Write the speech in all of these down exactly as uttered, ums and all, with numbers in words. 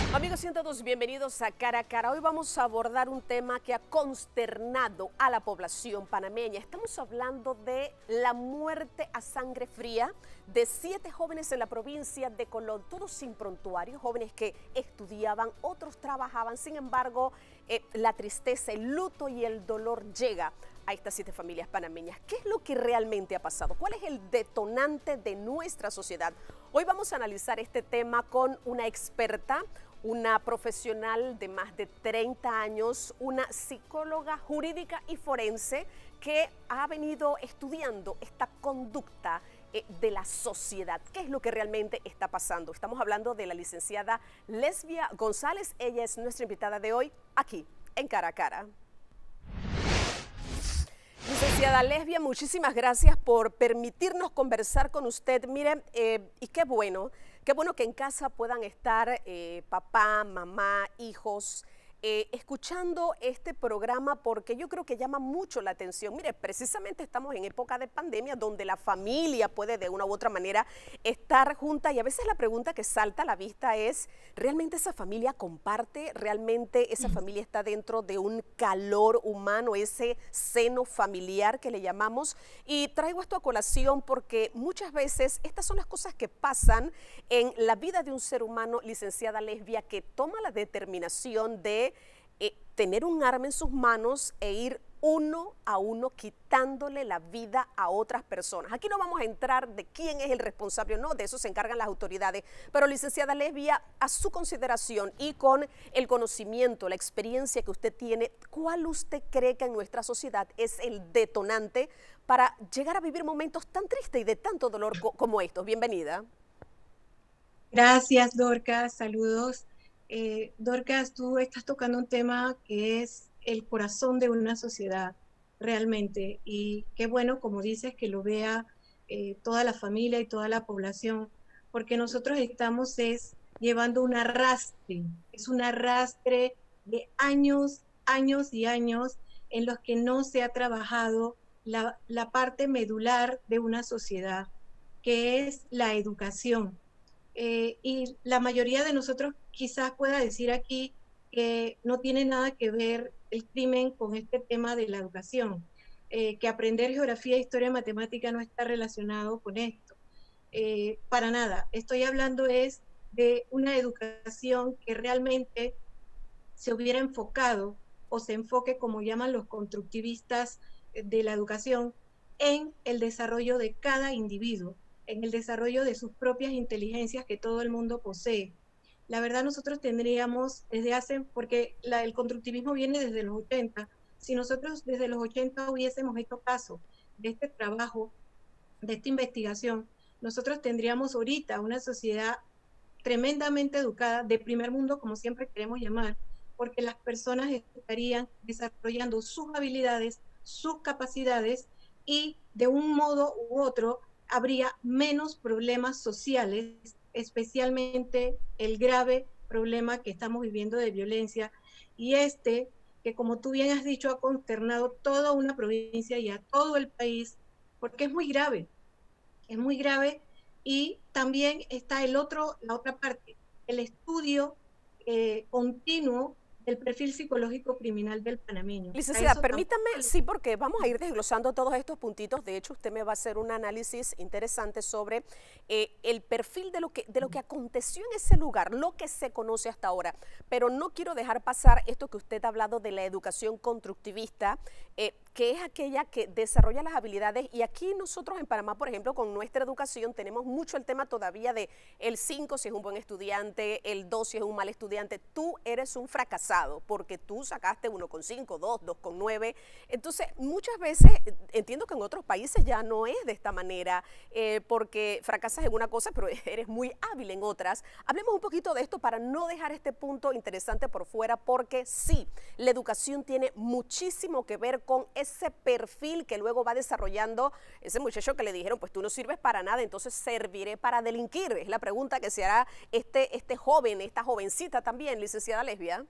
Amigos, siendo todos bienvenidos a Cara a Cara. Hoy vamos a abordar un tema que ha consternado a la población panameña. Estamos hablando de la muerte a sangre fría de siete jóvenes en la provincia de Colón, todos sin prontuario, jóvenes que estudiaban, otros trabajaban. Sin embargo, eh, la tristeza, el luto y el dolor llega a estas siete familias panameñas. ¿Qué es lo que realmente ha pasado? ¿Cuál es el detonante de nuestra sociedad? Hoy vamos a analizar este tema con una experta, una profesional de más de treinta años, una psicóloga jurídica y forense que ha venido estudiando esta conducta eh, de la sociedad. ¿Qué es lo que realmente está pasando? Estamos hablando de la licenciada Lesbia González. Ella es nuestra invitada de hoy aquí en Cara a Cara. Licenciada Lesbia, muchísimas gracias por permitirnos conversar con usted. Mire, eh, y qué bueno, qué bueno que en casa puedan estar eh, papá, mamá, hijos, eh, escuchando este programa, porque yo creo que llama mucho la atención. Mire, precisamente estamos en época de pandemia donde la familia puede de una u otra manera estar junta, y a veces la pregunta que salta a la vista es, ¿realmente esa familia comparte? ¿Realmente esa familia está dentro de un calor humano, ese seno familiar que le llamamos? Y traigo esto a colación porque muchas veces estas son las cosas que pasan en la vida de un ser humano, licenciada Lesbia, que toma la determinación de eh, tener un arma en sus manos e ir uno a uno quitándole la vida a otras personas. Aquí no vamos a entrar de quién es el responsable o no, de eso se encargan las autoridades, pero licenciada Lesbia, a su consideración y con el conocimiento, la experiencia que usted tiene, ¿cuál usted cree que en nuestra sociedad es el detonante para llegar a vivir momentos tan tristes y de tanto dolor co como estos? Bienvenida. Gracias, Dorcas. Saludos. Eh, Dorcas, tú estás tocando un tema que es el corazón de una sociedad, realmente. Y qué bueno, como dices, que lo vea eh, toda la familia y toda la población, porque nosotros estamos es llevando un arrastre, es un arrastre de años, años y años en los que no se ha trabajado la, la parte medular de una sociedad, que es la educación. Eh, y la mayoría de nosotros quizás pueda decir aquí que no tiene nada que ver el crimen con este tema de la educación, eh, que aprender geografía, historia, matemática no está relacionado con esto. Eh, para nada. Estoy hablando es de una educación que realmente se hubiera enfocado o se enfoque, como llaman los constructivistas de la educación, en el desarrollo de cada individuo, en el desarrollo de sus propias inteligencias que todo el mundo posee. La verdad, nosotros tendríamos desde hace, porque la, el constructivismo viene desde los ochenta, si nosotros desde los ochenta hubiésemos hecho caso de este trabajo, de esta investigación, nosotros tendríamos ahorita una sociedad tremendamente educada, de primer mundo, como siempre queremos llamar, porque las personas estarían desarrollando sus habilidades, sus capacidades, y de un modo u otro habría menos problemas sociales, especialmente el grave problema que estamos viviendo de violencia, y este, que como tú bien has dicho, ha consternado toda una provincia y a todo el país, porque es muy grave, es muy grave. Y también está el otro, la otra parte, el estudio eh, continuo del perfil psicológico criminal del panameño. A Licenciada, eso permítame, tampoco sí, porque vamos a ir desglosando todos estos puntitos. De hecho, usted me va a hacer un análisis interesante sobre eh, el perfil de lo, que, de lo que aconteció en ese lugar, lo que se conoce hasta ahora. Pero no quiero dejar pasar esto que usted ha hablado de la educación constructivista, eh, que es aquella que desarrolla las habilidades. Y aquí nosotros en Panamá, por ejemplo, con nuestra educación tenemos mucho el tema todavía de el cinco si es un buen estudiante, el dos si es un mal estudiante. Tú eres un fracasado porque tú sacaste uno con cinco, dos, dos con nueve. Entonces, muchas veces, entiendo que en otros países ya no es de esta manera, eh, porque fracasas en una cosa, pero eres muy hábil en otras. Hablemos un poquito de esto para no dejar este punto interesante por fuera, porque sí, la educación tiene muchísimo que ver con ese perfil que luego va desarrollando ese muchacho que le dijeron, pues tú no sirves para nada, entonces serviré para delinquir. Es la pregunta que se hará este, este joven, esta jovencita también, licenciada Lesbia.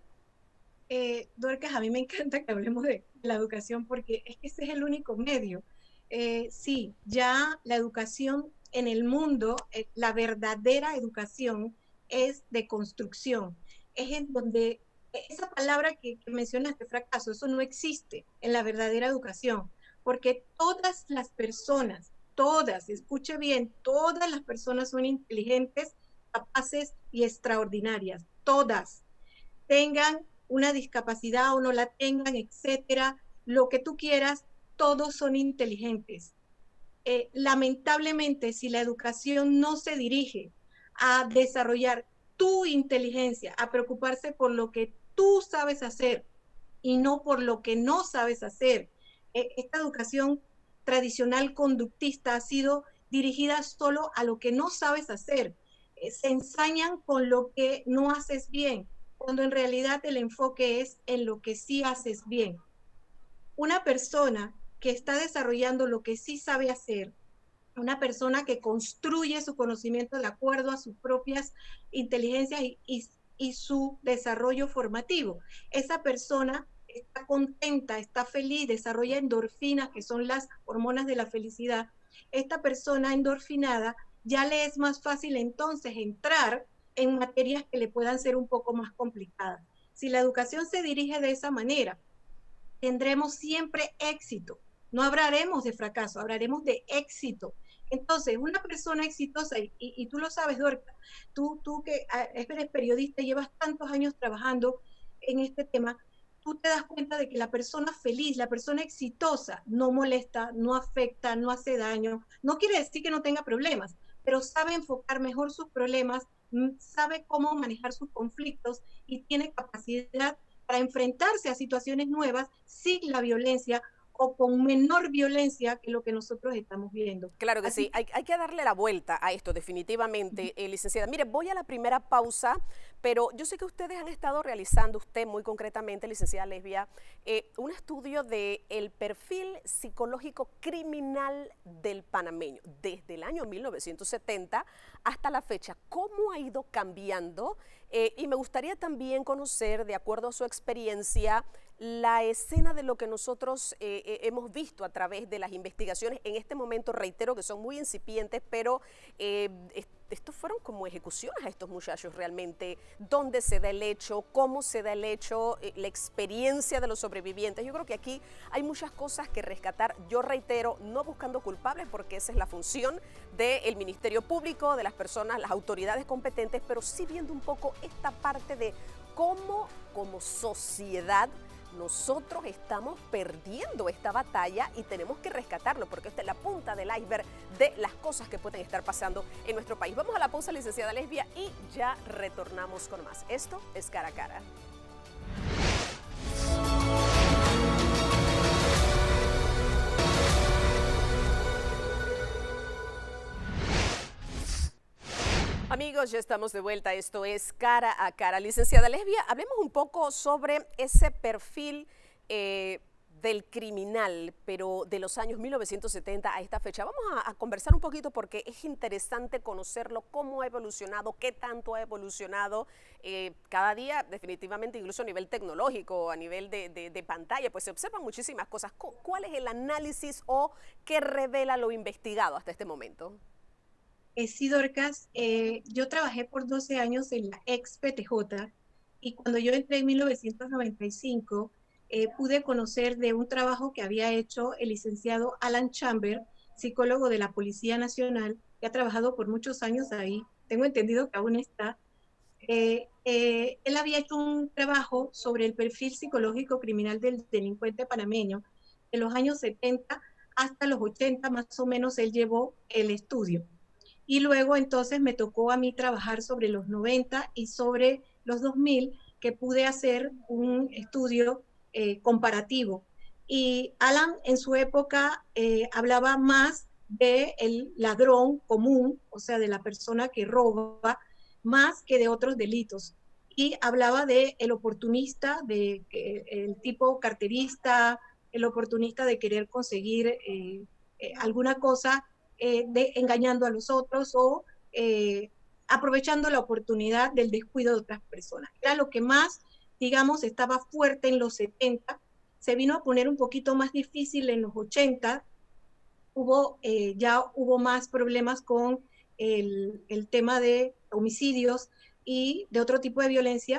Eh, Dorcas, a mí me encanta que hablemos de la educación porque es que ese es el único medio. Eh, sí, ya la educación en el mundo, eh, la verdadera educación es de construcción. es en donde esa palabra que, que mencionaste, fracaso, eso no existe en la verdadera educación, porque todas las personas, todas, escuche bien, todas las personas son inteligentes, capaces y extraordinarias, todas, tengan una discapacidad o no la tengan, etcétera, lo que tú quieras, todos son inteligentes. Eh, lamentablemente, si la educación no se dirige a desarrollar tu inteligencia, a preocuparse por lo que tú sabes hacer y no por lo que no sabes hacer, eh, esta educación tradicional conductista ha sido dirigida solo a lo que no sabes hacer. Eh, se ensañan con lo que no haces bien, cuando en realidad el enfoque es en lo que sí haces bien. Una persona que está desarrollando lo que sí sabe hacer, una persona que construye su conocimiento de acuerdo a sus propias inteligencias y, y, y su desarrollo formativo. Esa persona está contenta, está feliz, desarrolla endorfinas, que son las hormonas de la felicidad. Esta persona endorfinada ya le es más fácil entonces entrar en materias que le puedan ser un poco más complicadas. Si la educación se dirige de esa manera, tendremos siempre éxito. No hablaremos de fracaso, hablaremos de éxito. Entonces, una persona exitosa, y, y, y tú lo sabes, Dorca, tú, tú que eres periodista y llevas tantos años trabajando en este tema, tú te das cuenta de que la persona feliz, la persona exitosa, no molesta, no afecta, no hace daño. No quiere decir que no tenga problemas, pero sabe enfocar mejor sus problemas, sabe cómo manejar sus conflictos y tiene capacidad para enfrentarse a situaciones nuevas sin la violencia o con menor violencia que lo que nosotros estamos viendo. Claro que Así sí, que, hay, hay que darle la vuelta a esto definitivamente, eh, licenciada. Mire, voy a la primera pausa, pero yo sé que ustedes han estado realizando, usted muy concretamente, licenciada Lesbia, eh, un estudio del el perfil psicológico criminal del panameño, desde el año mil novecientos setenta hasta la fecha. ¿Cómo ha ido cambiando? Eh, y me gustaría también conocer, de acuerdo a su experiencia, la escena de lo que nosotros eh, eh, hemos visto a través de las investigaciones. En este momento, reitero que son muy incipientes, pero eh, estos fueron como ejecuciones a estos muchachos realmente. ¿Dónde se da el hecho? ¿Cómo se da el hecho? Eh, la experiencia de los sobrevivientes. Yo creo que aquí hay muchas cosas que rescatar. Yo reitero, no buscando culpables, porque esa es la función del Ministerio Público, de las personas, las autoridades competentes, pero sí viendo un poco esta parte de cómo como sociedad nosotros estamos perdiendo esta batalla y tenemos que rescatarlo, porque esta es la punta del iceberg de las cosas que pueden estar pasando en nuestro país. Vamos a la pausa, licenciada Lesbia, y ya retornamos con más. Esto es Cara a Cara. Amigos, ya estamos de vuelta. Esto es Cara a Cara. Licenciada Lesbia, hablemos un poco sobre ese perfil eh, del criminal, pero de los años mil novecientos setenta a esta fecha. Vamos a, a conversar un poquito porque es interesante conocerlo, cómo ha evolucionado, qué tanto ha evolucionado eh, cada día, definitivamente, incluso a nivel tecnológico, a nivel de, de, de pantalla, pues se observan muchísimas cosas. ¿Cuál es el análisis o qué revela lo investigado hasta este momento? Eh, sí, Dorcas, eh, yo trabajé por doce años en la ex P T J y cuando yo entré en mil novecientos noventa y cinco eh, pude conocer de un trabajo que había hecho el licenciado Alan Chamber, psicólogo de la Policía Nacional, que ha trabajado por muchos años ahí, tengo entendido que aún está. Eh, eh, él había hecho un trabajo sobre el perfil psicológico criminal del delincuente panameño de los años setenta hasta los ochenta, más o menos él llevó el estudio. Y luego entonces me tocó a mí trabajar sobre los noventa y sobre los dos mil, que pude hacer un estudio eh, comparativo. Y Alan en su época eh, hablaba más del ladrón común, o sea, de la persona que roba, más que de otros delitos. Y hablaba de el oportunista, de eh, el tipo carterista, el oportunista de querer conseguir eh, eh, alguna cosa eh, de, engañando a los otros o eh, aprovechando la oportunidad del descuido de otras personas. Era lo que más, digamos, estaba fuerte en los setenta, se vino a poner un poquito más difícil en los ochenta, hubo, eh, ya hubo más problemas con el, el tema de homicidios y de otro tipo de violencia,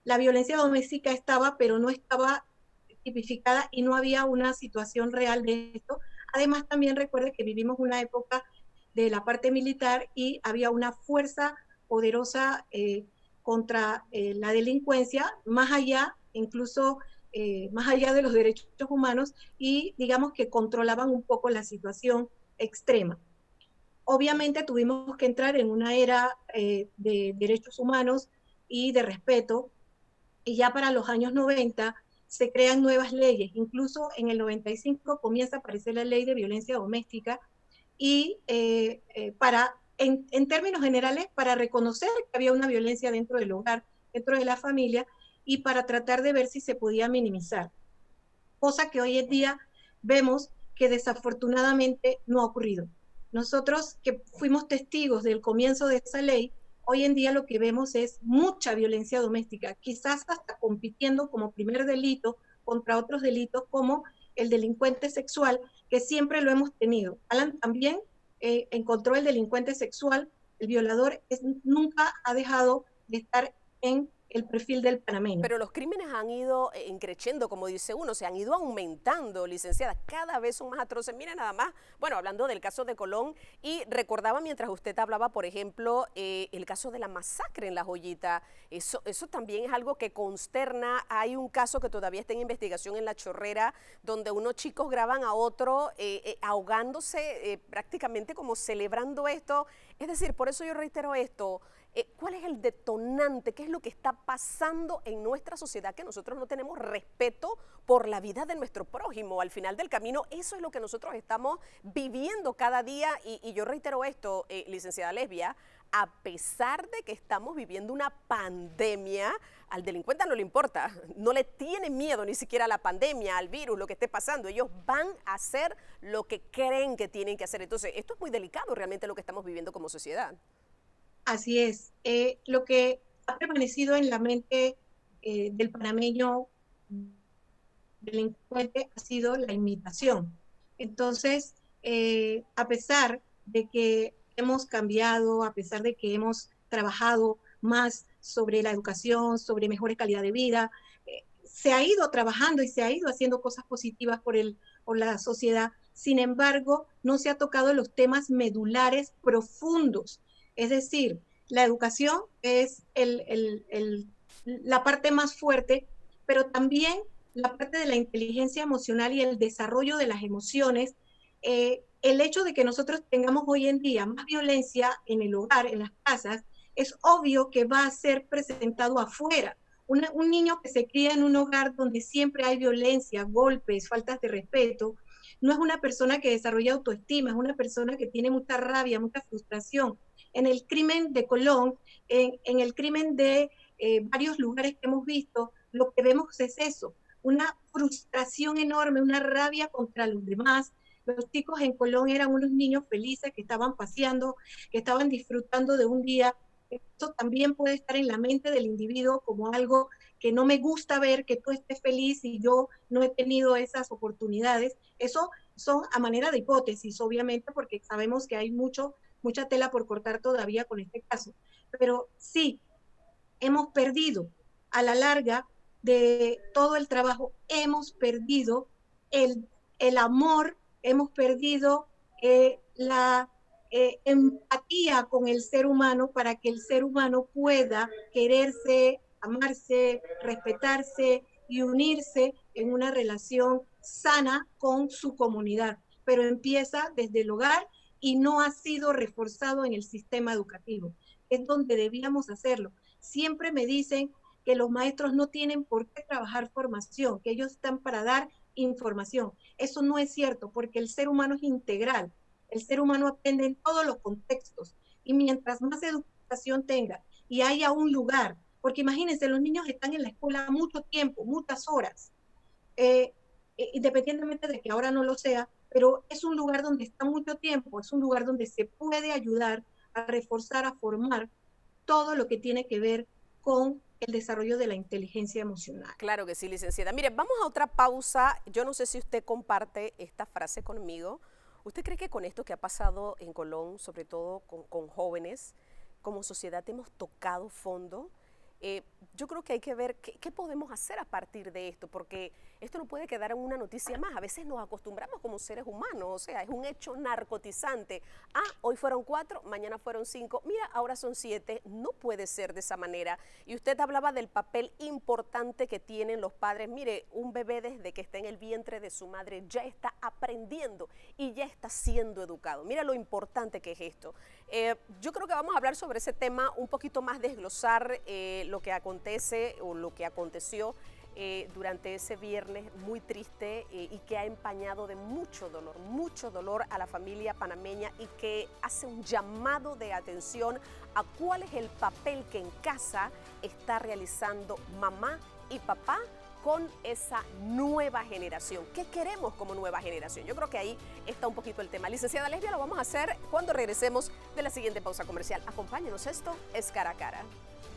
la violencia doméstica estaba, pero no estaba tipificada y no había una situación real de esto. Además, también recuerde que vivimos una época de la parte militar y había una fuerza poderosa eh, contra eh, la delincuencia, más allá, incluso eh, más allá de los derechos humanos, y digamos que controlaban un poco la situación extrema. Obviamente tuvimos que entrar en una era eh, de derechos humanos y de respeto, y ya para los años noventa se crean nuevas leyes, incluso en el noventa y cinco comienza a aparecer la ley de violencia doméstica, y eh, eh, para, en, en términos generales, para reconocer que había una violencia dentro del hogar, dentro de la familia, y para tratar de ver si se podía minimizar, cosa que hoy en día vemos que desafortunadamente no ha ocurrido. Nosotros que fuimos testigos del comienzo de esa ley, hoy en día lo que vemos es mucha violencia doméstica, quizás hasta compitiendo como primer delito contra otros delitos como el delincuente sexual, que siempre lo hemos tenido. Alan también eh, encontró el delincuente sexual, el violador es, nunca ha dejado de estar en el perfil del panameño. Pero los crímenes han ido increciendo, como dice uno, se han ido aumentando, licenciada, cada vez son más atroces. Mira nada más, bueno, hablando del caso de Colón, y recordaba mientras usted hablaba, por ejemplo, eh, el caso de la masacre en La Joyita, eso, eso también es algo que consterna. Hay un caso que todavía está en investigación en La Chorrera, donde unos chicos graban a otro eh, eh, ahogándose, eh, prácticamente como celebrando esto. Es decir, por eso yo reitero esto, Eh, ¿cuál es el detonante? ¿Qué es lo que está pasando en nuestra sociedad? Que nosotros no tenemos respeto por la vida de nuestro prójimo. Al final del camino, eso es lo que nosotros estamos viviendo cada día. Y, y yo reitero esto, eh, licenciada Lesbia, a pesar de que estamos viviendo una pandemia, al delincuente no le importa, no le tiene miedo ni siquiera a la pandemia, al virus, lo que esté pasando. Ellos van a hacer lo que creen que tienen que hacer. Entonces, esto es muy delicado realmente lo que estamos viviendo como sociedad. Así es. Eh, lo que ha permanecido en la mente eh, del panameño delincuente ha sido la imitación. Entonces, eh, a pesar de que hemos cambiado, a pesar de que hemos trabajado más sobre la educación, sobre mejores calidad de vida, eh, se ha ido trabajando y se ha ido haciendo cosas positivas por, el, por la sociedad. Sin embargo, no se ha tocado los temas medulares profundos. Es decir, la educación es el, el, el, la parte más fuerte, pero también la parte de la inteligencia emocional y el desarrollo de las emociones. Eh, el hecho de que nosotros tengamos hoy en día más violencia en el hogar, en las casas, es obvio que va a ser presentado afuera. Una, un niño que se cría en un hogar donde siempre hay violencia, golpes, faltas de respeto, no es una persona que desarrolla autoestima, es una persona que tiene mucha rabia, mucha frustración. En el crimen de Colón, en, en el crimen de eh, varios lugares que hemos visto, lo que vemos es eso, una frustración enorme, una rabia contra los demás. Los chicos en Colón eran unos niños felices que estaban paseando, que estaban disfrutando de un día. Esto también puede estar en la mente del individuo como algo que no me gusta ver, que tú estés feliz y yo no he tenido esas oportunidades. Eso son a manera de hipótesis, obviamente, porque sabemos que hay mucho, mucha tela por cortar todavía con este caso. Pero sí, hemos perdido a la larga de todo el trabajo, hemos perdido el, el amor, hemos perdido eh, la eh, empatía con el ser humano para que el ser humano pueda quererse, amarse, respetarse y unirse en una relación sana con su comunidad. Pero empieza desde el hogar y no ha sido reforzado en el sistema educativo. Es donde debíamos hacerlo. Siempre me dicen que los maestros no tienen por qué trabajar formación, que ellos están para dar información. Eso no es cierto, porque el ser humano es integral. El ser humano aprende en todos los contextos. Y mientras más educación tenga y haya un lugar, porque imagínense, los niños están en la escuela mucho tiempo, muchas horas, eh, independientemente de que ahora no lo sea, pero es un lugar donde está mucho tiempo, es un lugar donde se puede ayudar a reforzar, a formar todo lo que tiene que ver con el desarrollo de la inteligencia emocional. Claro que sí, licenciada. Mire, vamos a otra pausa. Yo no sé si usted comparte esta frase conmigo. ¿Usted cree que con esto que ha pasado en Colón, sobre todo con, con jóvenes, como sociedad hemos tocado fondo? Eh, yo creo que hay que ver qué, qué podemos hacer a partir de esto, porque esto no puede quedar en una noticia más. A veces nos acostumbramos como seres humanos, o sea, es un hecho narcotizante. Ah, hoy fueron cuatro, mañana fueron cinco, mira, ahora son siete. No puede ser de esa manera. Y usted hablaba del papel importante que tienen los padres. Mire, un bebé desde que está en el vientre de su madre ya está aprendiendo y ya está siendo educado. Mira lo importante que es esto. Eh, yo creo que vamos a hablar sobre ese tema un poquito más, desglosar eh, lo que acontece o lo que aconteció eh, durante ese viernes muy triste eh, y que ha empañado de mucho dolor, mucho dolor a la familia panameña, y que hace un llamado de atención a cuál es el papel que en casa está realizando mamá y papá con esa nueva generación. ¿Qué queremos como nueva generación? Yo creo que ahí está un poquito el tema. Licenciada Lesbia, lo vamos a hacer cuando regresemos de la siguiente pausa comercial. Acompáñenos, esto es Cara a Cara.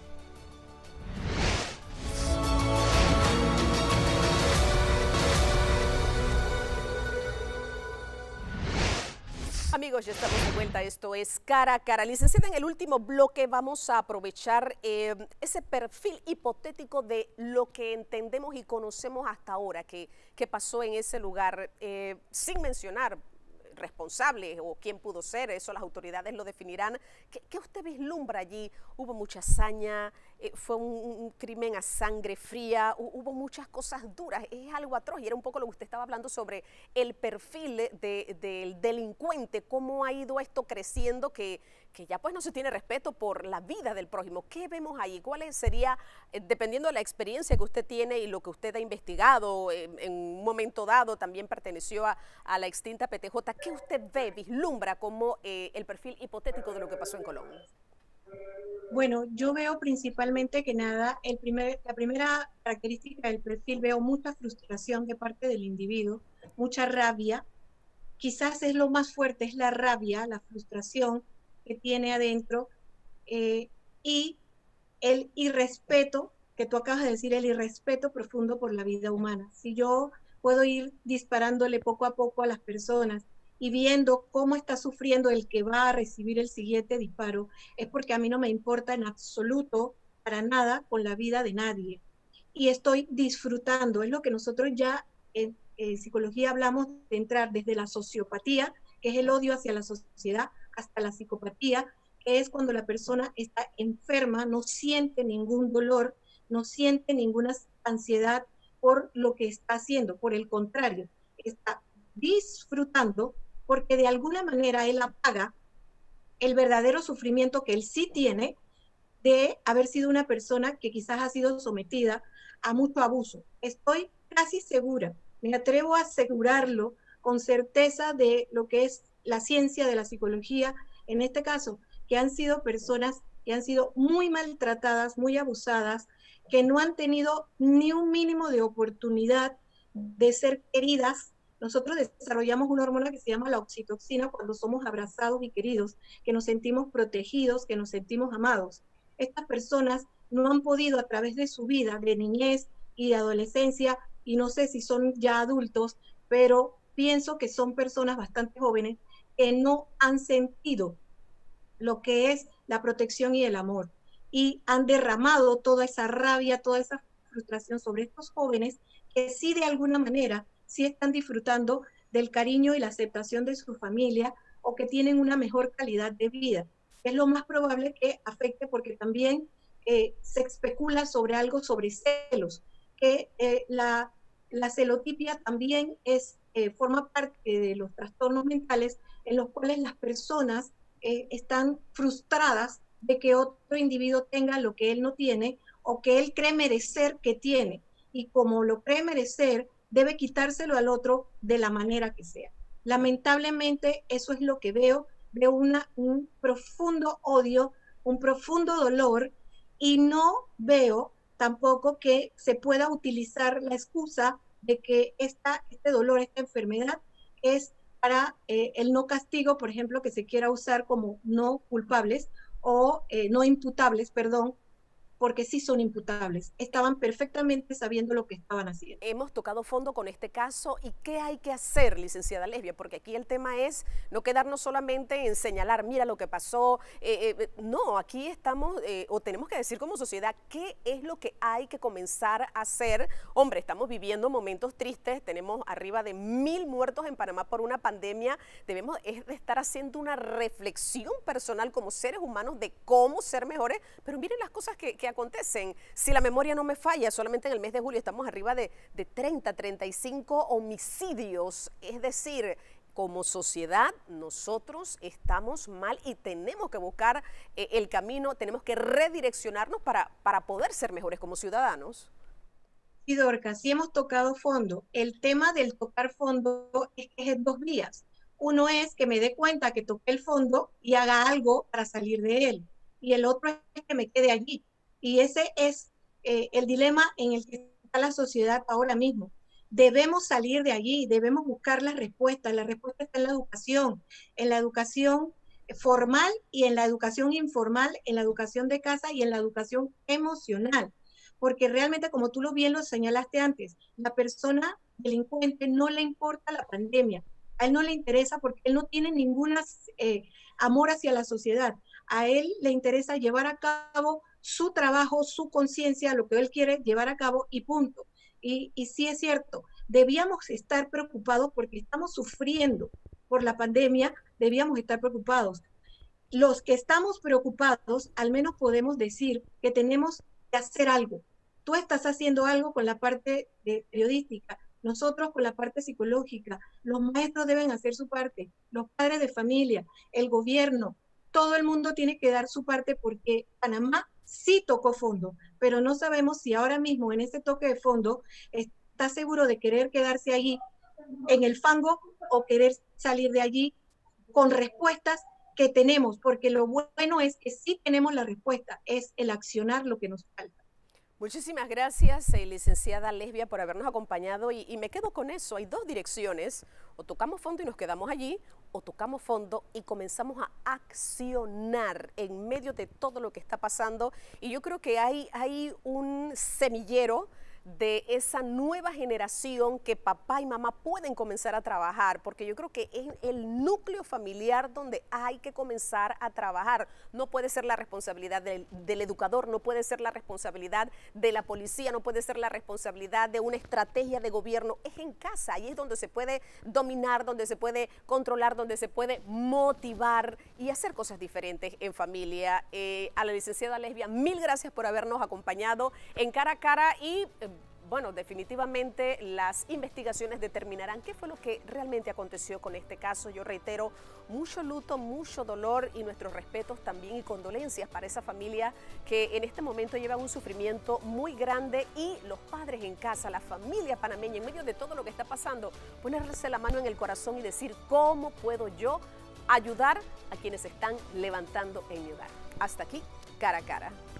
Amigos, ya estamos de vuelta, esto es Cara a Cara. Licenciada, en el último bloque vamos a aprovechar eh, ese perfil hipotético de lo que entendemos y conocemos hasta ahora que, que pasó en ese lugar, eh, sin mencionar responsables o quién pudo ser, eso las autoridades lo definirán. ¿Qué, qué usted vislumbra allí? Hubo mucha hazaña, eh, fue un, un crimen a sangre fría, hubo muchas cosas duras, es algo atroz, y era un poco lo que usted estaba hablando sobre el perfil de, del delincuente, cómo ha ido esto creciendo, que, que ya pues no se tiene respeto por la vida del prójimo. ¿Qué vemos ahí? ¿Cuál sería, eh, dependiendo de la experiencia que usted tiene y lo que usted ha investigado, eh, en un momento dado también perteneció a, a la extinta P T J, ¿qué usted ve, vislumbra como eh, el perfil hipotético de lo que pasó en Colón? Bueno, yo veo principalmente que nada, el primer, la primera característica del perfil, veo mucha frustración de parte del individuo, mucha rabia. Quizás es lo más fuerte, es la rabia, la frustración que tiene adentro, eh, y el irrespeto, que tú acabas de decir, el irrespeto profundo por la vida humana. Si yo puedo ir disparándole poco a poco a las personas y viendo cómo está sufriendo el que va a recibir el siguiente disparo, es porque a mí no me importa en absoluto, para nada, con la vida de nadie. Y estoy disfrutando, es lo que nosotros ya en, en psicología hablamos de entrar desde la sociopatía, que es el odio hacia la sociedad, hasta la psicopatía, que es cuando la persona está enferma, no siente ningún dolor, no siente ninguna ansiedad por lo que está haciendo, por el contrario, está disfrutando porque de alguna manera él apaga el verdadero sufrimiento que él sí tiene de haber sido una persona que quizás ha sido sometida a mucho abuso. Estoy casi segura, me atrevo a asegurarlo con certeza de lo que es la ciencia de la psicología, en este caso, que han sido personas que han sido muy maltratadas, muy abusadas, que no han tenido ni un mínimo de oportunidad de ser queridas. Nosotros desarrollamos una hormona que se llama la oxitocina cuando somos abrazados y queridos, que nos sentimos protegidos, que nos sentimos amados. Estas personas no han podido a través de su vida, de niñez y de adolescencia, y no sé si son ya adultos, pero pienso que son personas bastante jóvenes que no han sentido lo que es la protección y el amor, y han derramado toda esa rabia, toda esa frustración sobre estos jóvenes que sí de alguna manera sí están disfrutando del cariño y la aceptación de su familia, o que tienen una mejor calidad de vida. Es lo más probable que afecte, porque también eh, se especula sobre algo, sobre celos, que eh, la, la celotipia también es, eh, forma parte de los trastornos mentales en los cuales las personas eh, están frustradas de que otro individuo tenga lo que él no tiene o que él cree merecer que tiene, y como lo cree merecer, debe quitárselo al otro de la manera que sea. Lamentablemente eso es lo que veo, veo una, un profundo odio, un profundo dolor, y no veo tampoco que se pueda utilizar la excusa de que esta, este dolor, esta enfermedad es para eh, el no castigo, por ejemplo, que se quiera usar como no culpables o eh, no imputables, perdón, porque sí son imputables. Estaban perfectamente sabiendo lo que estaban haciendo. Hemos tocado fondo con este caso y qué hay que hacer, licenciada Lesbia, porque aquí el tema es no quedarnos solamente en señalar, mira lo que pasó, eh, eh, no, aquí estamos eh, o tenemos que decir como sociedad qué es lo que hay que comenzar a hacer. Hombre, estamos viviendo momentos tristes, tenemos arriba de mil muertos en Panamá por una pandemia, debemos es de estar haciendo una reflexión personal como seres humanos de cómo ser mejores, pero miren las cosas que, que acontecen. Si la memoria no me falla, solamente en el mes de julio estamos arriba de, de treinta, treinta y cinco homicidios, es decir, como sociedad nosotros estamos mal y tenemos que buscar eh, el camino, tenemos que redireccionarnos para, para poder ser mejores como ciudadanos. Y Dorcas, sí hemos tocado fondo. El tema del tocar fondo es que es en dos vías. Uno es que me dé cuenta que toqué el fondo y haga algo para salir de él. Y el otro es que me quede allí. Y ese es eh, el dilema en el que está la sociedad ahora mismo. Debemos salir de allí, debemos buscar las respuestas. La respuesta está en la educación, en la educación formal y en la educación informal, en la educación de casa y en la educación emocional. Porque realmente, como tú lo bien lo señalaste antes, la persona delincuente no le importa la pandemia, a él no le interesa porque él no tiene ningún eh, amor hacia la sociedad, a él le interesa llevar a cabo su trabajo, su conciencia, lo que él quiere llevar a cabo y punto. Y, y sí es cierto, debíamos estar preocupados porque estamos sufriendo por la pandemia, debíamos estar preocupados. Los que estamos preocupados, al menos podemos decir que tenemos que hacer algo. Tú estás haciendo algo con la parte de periodística, nosotros con la parte psicológica, los maestros deben hacer su parte, los padres de familia, el gobierno, todo el mundo tiene que dar su parte porque Panamá sí tocó fondo, pero no sabemos si ahora mismo en ese toque de fondo está seguro de querer quedarse allí en el fango o querer salir de allí con respuestas que tenemos, porque lo bueno es que sí tenemos la respuesta, es el accionar lo que nos falta. Muchísimas gracias, eh, licenciada Lesbia, por habernos acompañado y, y me quedo con eso. Hay dos direcciones, o tocamos fondo y nos quedamos allí, o tocamos fondo y comenzamos a accionar en medio de todo lo que está pasando. Y yo creo que hay, hay un semillero de esa nueva generación que papá y mamá pueden comenzar a trabajar, porque yo creo que es el núcleo familiar donde hay que comenzar a trabajar. No puede ser la responsabilidad del, del educador, no puede ser la responsabilidad de la policía, no puede ser la responsabilidad de una estrategia de gobierno. Es en casa, ahí es donde se puede dominar, donde se puede controlar, donde se puede motivar y hacer cosas diferentes en familia. Eh, a la licenciada Lesbia, mil gracias por habernos acompañado en Cara a Cara y eh, bueno, definitivamente las investigaciones determinarán qué fue lo que realmente aconteció con este caso. Yo reitero, mucho luto, mucho dolor y nuestros respetos también y condolencias para esa familia que en este momento lleva un sufrimiento muy grande y los padres en casa, la familia panameña, en medio de todo lo que está pasando, ponerse la mano en el corazón y decir, ¿cómo puedo yo ayudar a quienes se están levantando en mi hogar? Hasta aquí, Cara a Cara.